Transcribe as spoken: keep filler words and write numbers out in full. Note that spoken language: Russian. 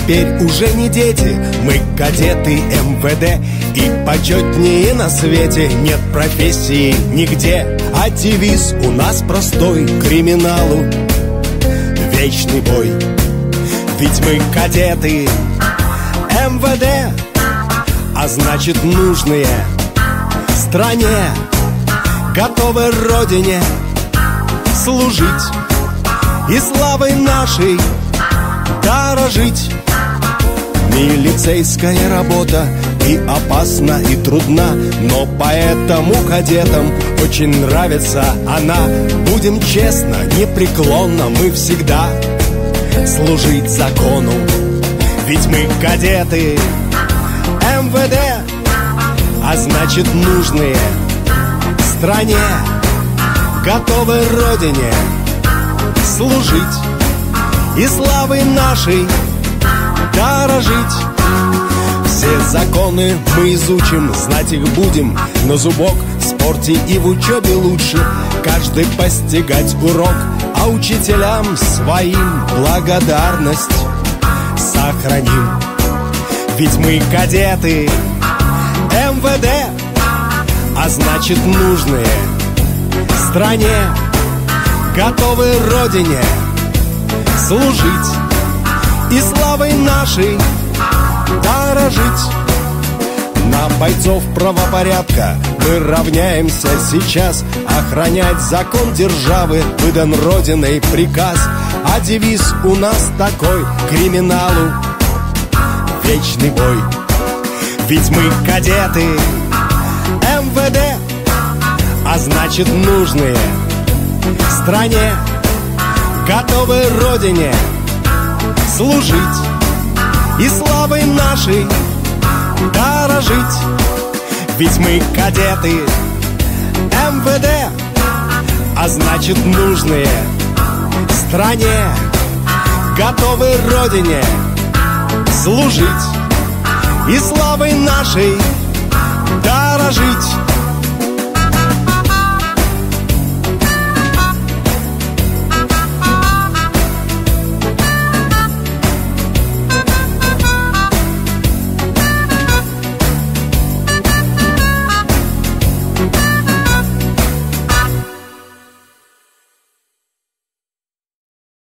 теперь уже не дети, мы кадеты эм вэ дэ. И почетнее на свете нет профессии нигде. А девиз у нас простой: криминалу вечный бой. Ведь мы кадеты эм вэ дэ, а значит нужные стране, готовы родине служить и славой нашей дорожить. Милицейская работа и опасна, и трудна, но поэтому кадетам очень нравится она. Будем честно, непреклонно мы всегда служить закону. Ведь мы кадеты эм вэ дэ, а значит нужные стране, готовы родине служить и славой нашей дорожить. Все законы мы изучим, знать их будем на зубок. В спорте и в учебе лучше каждый постигать урок, а учителям своим благодарность сохраним. Ведь мы кадеты эм вэ дэ, а значит нужные стране, готовы родине служить и славой нашей дорожить. На бойцов правопорядка мы равняемся сейчас. Охранять закон державы выдан Родиной приказ. А девиз у нас такой: криминалу вечный бой. Ведь мы кадеты эм вэ дэ, а значит нужные стране, готовы родине служить и славой нашей дорожить. Ведь мы кадеты эм вэ дэ, а значит нужные стране, готовы родине служить и славой нашей дорожить.